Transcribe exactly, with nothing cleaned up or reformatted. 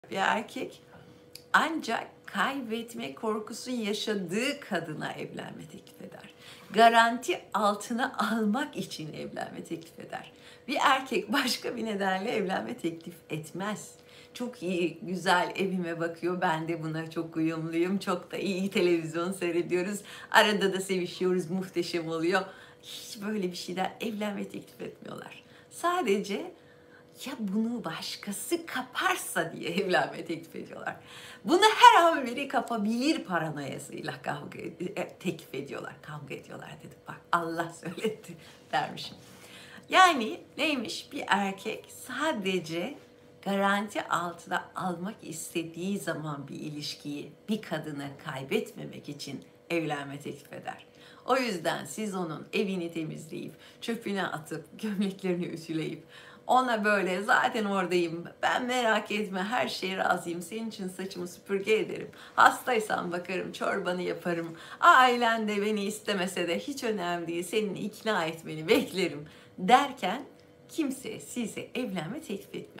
Bir erkek ancak kaybetme korkusu yaşadığı kadına evlenme teklif eder. Garanti altına almak için evlenme teklif eder. Bir erkek başka bir nedenle evlenme teklif etmez. Çok iyi, güzel evime bakıyor. Ben de buna çok uyumluyum. Çok da iyi televizyon seyrediyoruz. Arada da sevişiyoruz. Muhteşem oluyor. Hiç böyle bir şeyden evlenme teklif etmiyorlar. Sadece ya bunu başkası kaparsa diye evlenme teklif ediyorlar. Bunu her an biri kapabilir paranoyasıyla kavga ed- e, teklif ediyorlar. Kavga ediyorlar dedim. Bak Allah söyletti dermişim. Yani neymiş? Bir erkek sadece garanti altına almak istediği zaman bir ilişkiyi, bir kadını kaybetmemek için evlenme teklif eder. O yüzden siz onun evini temizleyip, çöpüne atıp, gömleklerini ütüleyip, ona böyle zaten oradayım, ben merak etme her şeye razıyım, senin için saçımı süpürge ederim, hastaysan bakarım, çorbanı yaparım, ailen de beni istemese de hiç önemli değil, seni ikna etmeni beklerim derken kimse size evlenme teklif etmiyor.